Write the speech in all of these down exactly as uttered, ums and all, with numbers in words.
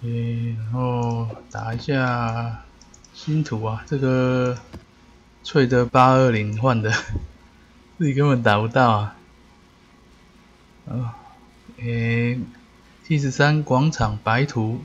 诶，然后打一下新图啊，这个翠的八二零换的，自己根本打不到啊。啊，诶，七十三广场白图。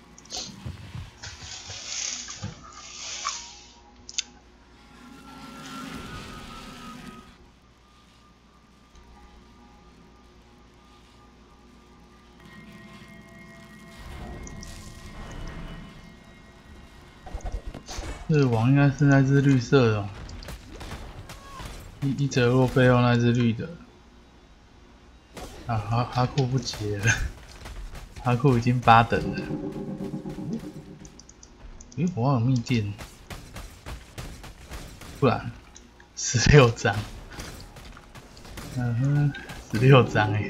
这个网应该是那只绿色的、哦，一一折落背后那只绿的。啊，哈哈库不结了，哈库已经八等了。诶，我有密件，不然十六张。嗯哼，十六张哎。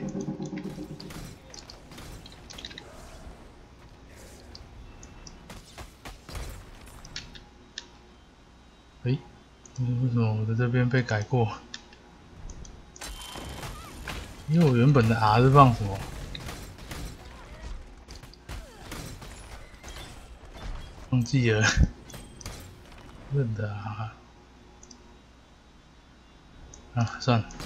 诶，为什么我的这边被改过？因为我原本的 R 是放什么？忘记了，认的啊。啊，算了。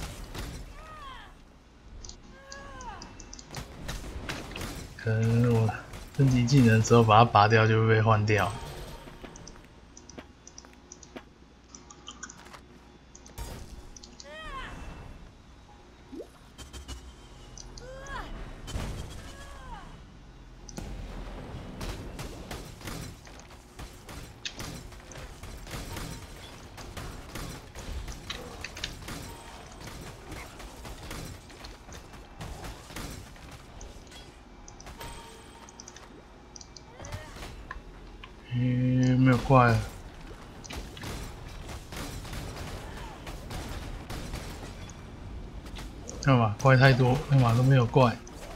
可能我升级技能的时候把它拔掉，就会被换掉。诶，没有怪了。要么怪太多，要么都没有怪。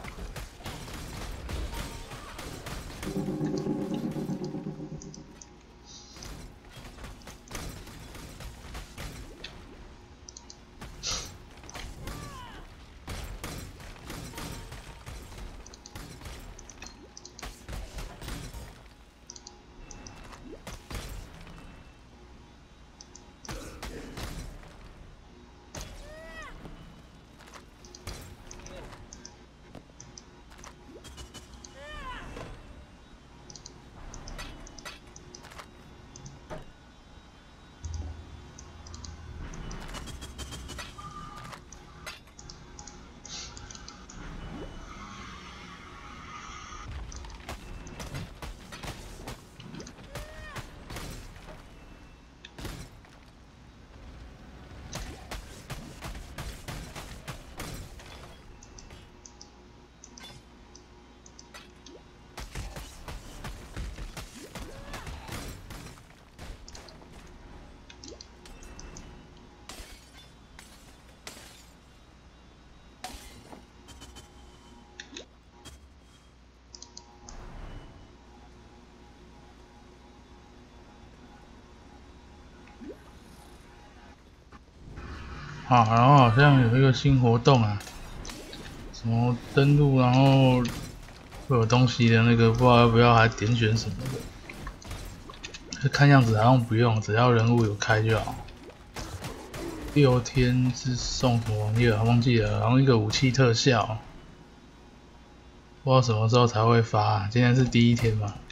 啊，然后好像有一个新活动啊，什么登录然后会有东西的那个，不知道要不要还点选什么的。看样子好像不用，只要人物有开就好。六天是送什么玩意儿？忘记了，然后一个武器特效，不知道什么时候才会发。今天是第一天嘛？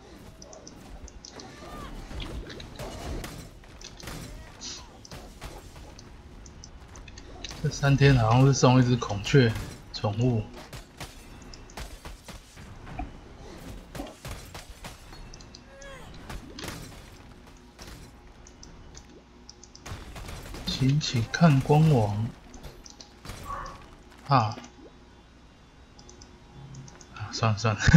这三天好像是送一只孔雀宠物。请请看官网。啊，啊算了算了，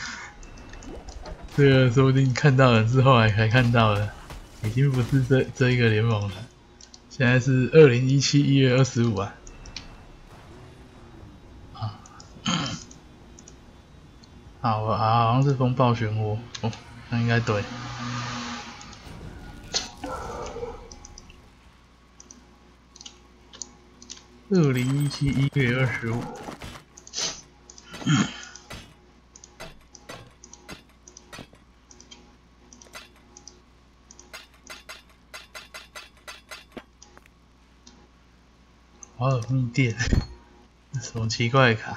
这个说不定看到的是后来才看到的，已经不是这这一个联盟了。现在是二零一七一月二十五啊。啊，好啊，好像是风暴漩涡，哦，那应该对。二零一七一月二十五。 瓦尔密店，什么奇怪的卡？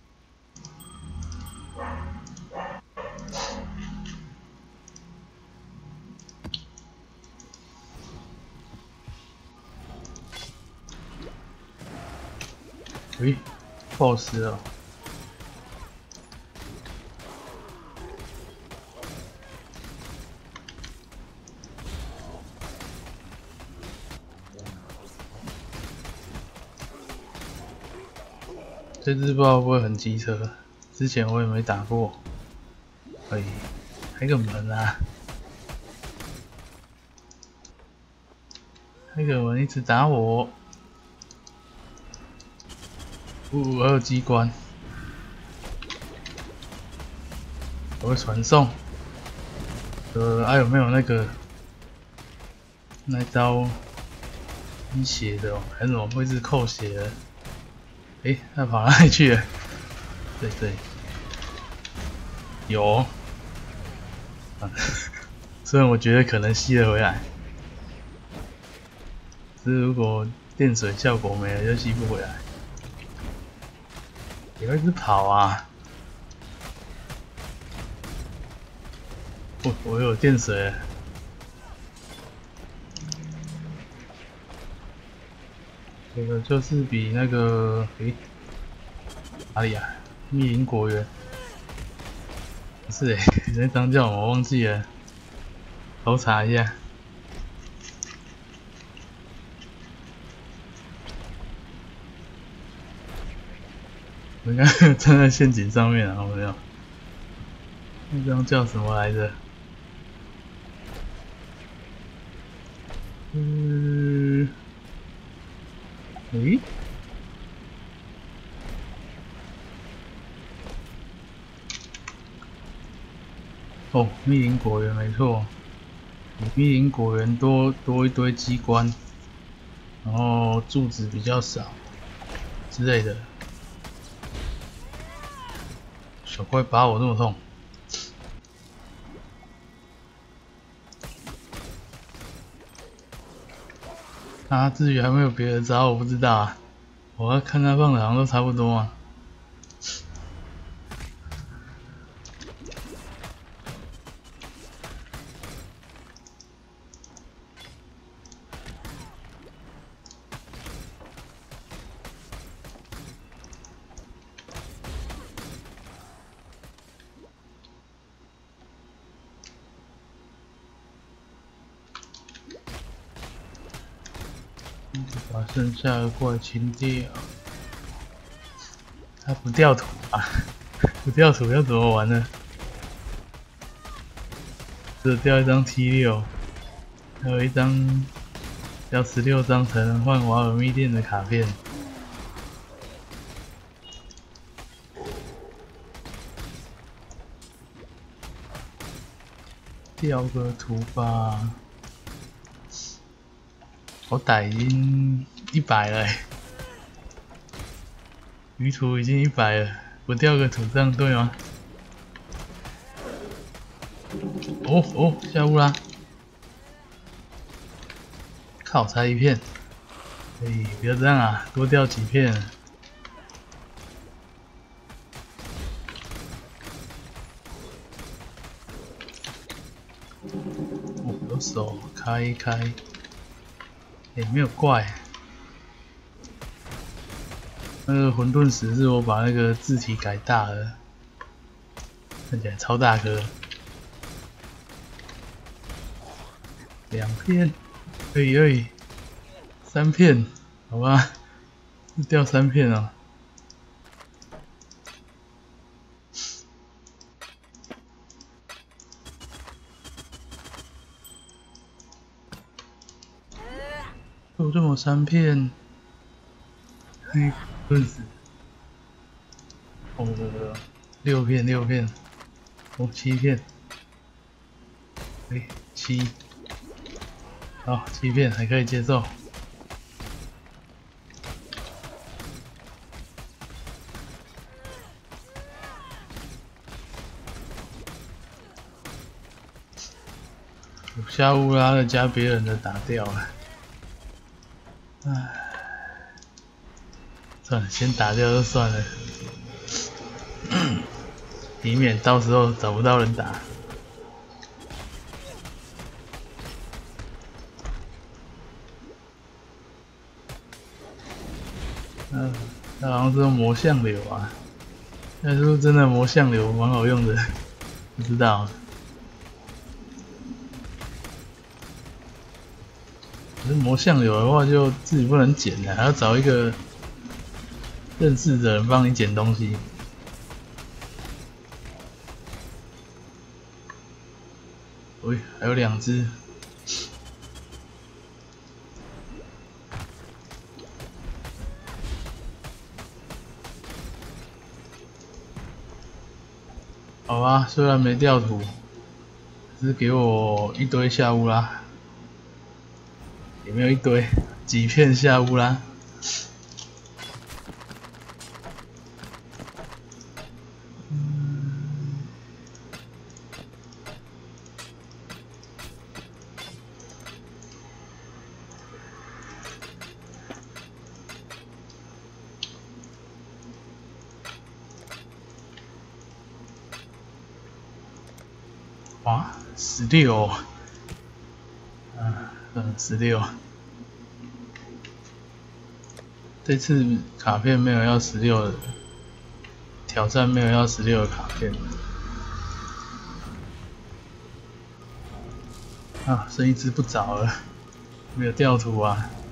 喂 ，boss 哦。这只不知道会不会很机车，之前我也没打过。哎，开个门啊！开个门一直打我。呜、哦，还有机关。我会传送。呃，还、啊、有没有那个那刀滴血的、哦？还是什么会是扣血的？诶，他跑哪里去了？对对，有。啊、虽然我觉得可能吸了回来，只是如果电水效果没了，就吸不回来。有一直跑啊！我我有电水了。这个就是比那个诶哪里啊？密林果园不是诶、欸，那张叫我忘记了，偷查一下。我应该站在陷阱上面啊，有没有？那张叫什么来着？嗯，诶。哦，密林果园没错，密林果园多多一堆机关，然后柱子比较少之类的。小怪把我这么痛，啊，至于还没有别的招，我不知道啊。我要看他放的好像都差不多啊。把剩下的怪清掉。他不掉土啊？不掉土要怎么玩呢？只掉一张 T 六，还有一张要十六张才能换瓦尔密店的卡片。掉个图吧。我打已经一百了、欸，鱼图已经一百了，不掉个图这样对吗？哦哦，下乌啦！靠，才一片。哎，不要这样啊，多掉几片。哦，有手开一开。也、欸、没有怪，那个混沌石是我把那个字体改大了，看起来超大颗。两片，可以可以，三片，好吧，掉三片哦。就这么三片，嘿，混死！哦，六片六片，哦七片，哎七，好七片还可以接受。下乌拉的加别人的打掉了，唉。 算了，先打掉就算了，以免到时候找不到人打。嗯，它好像是用魔像流啊，那是不是真的魔像流蛮好用的？不知道。可是魔像流的话，就自己不能捡了，还要找一个认识的人帮你捡东西。喂，还有两只。好吧，虽然没掉图，只是给我一堆下乌拉，也没有一堆，几片下乌拉。哇，十六，嗯，嗯，十六。这次卡片没有要十六的，挑战没有要十六的卡片。啊，剩一只不找了，没有掉图啊。